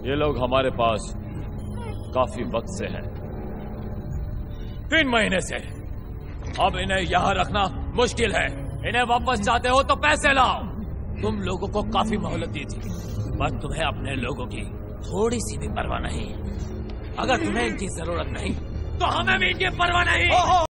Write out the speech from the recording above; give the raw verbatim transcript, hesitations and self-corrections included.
ये लोग हमारे पास काफी वक्त से हैं, तीन महीने से। अब इन्हें यहाँ रखना मुश्किल है। इन्हें वापस चाहते हो तो पैसे लाओ। तुम लोगों को काफी मोहलत दी थी, पर तुम्हें अपने लोगों की थोड़ी सी भी परवाह नहीं। अगर तुम्हें इनकी जरूरत नहीं तो हमें भी इनकी परवाह नहीं।